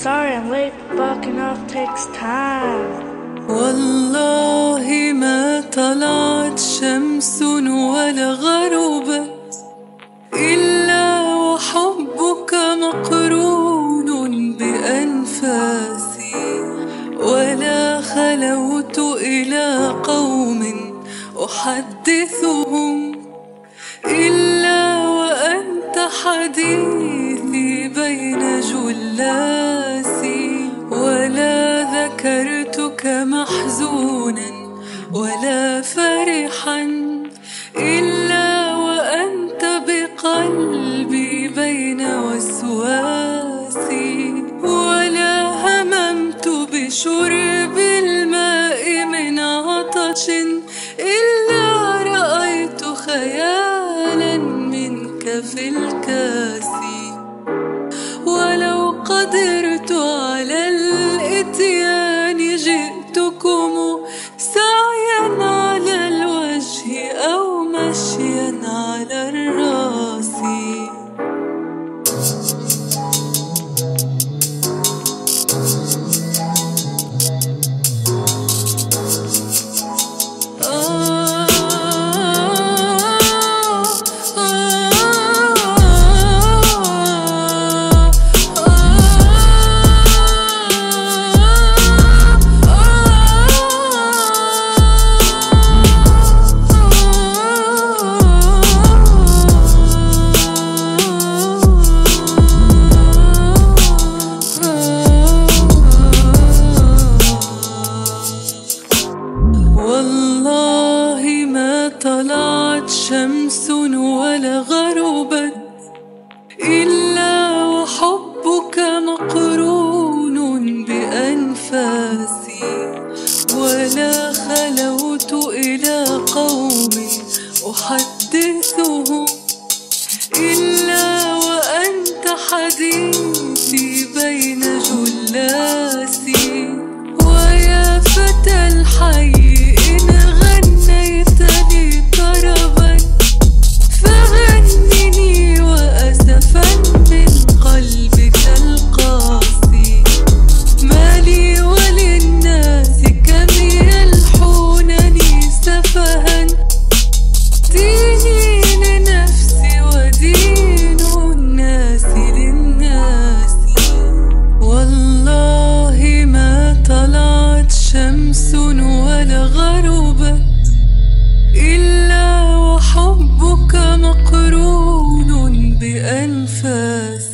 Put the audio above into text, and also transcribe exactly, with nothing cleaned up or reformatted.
sorry I'm late, backing off takes time. والله ما طلعت شمس ولا غربت إلا وحبك مقرون بأنفاسي، ولا خلوت إلى قوم أحدثهم إلا وأنت حديثي بين جلاسي، ولا ذكرتك محزونا ولا فرحا إلا وأنت بقلبي بين وسواسي، ولا هممت بشرب الماء من عطش إلا رأيت خيالا منك في الكاس، ولو قدرت على الإتيان جئتكم سعيا على الوجه أو مشيا على الراس. والله ما طلعت شمس ولا غربت إلا وحبك مقرون بأنفاسي، ولا خلوت إلى قوم أحدثهم إلا وأنت حديثي بين جلاسي، ويا فتى الحي شمس ولا غربت إلا وحبك مقرون بأنفاسي.